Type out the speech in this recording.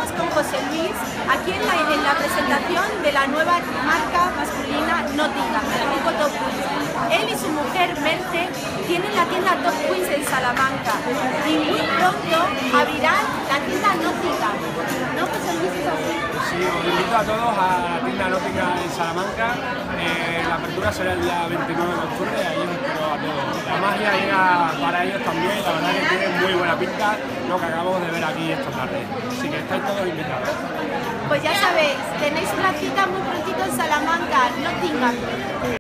estamos con José Luis aquí en la presentación de la nueva marca masculina Nottingham, del grupo Top Queens. Él y su mujer Merce tienen la tienda Top Queens en Salamanca y muy pronto abrirán la tienda Nottingham. ¿No, José Luis, es así? Sí, os invito a todos a la tienda Nottingham en Salamanca. La apertura será el día 29 de octubre, ahí os espero a todos. La magia llega para ellos también, la verdad que tiene muy buena pinta lo que acabamos de ver aquí esta tarde. Así que estáis todos invitados. Pues ya sabéis, tenéis una cita muy prontito en Salamanca, Nottingham.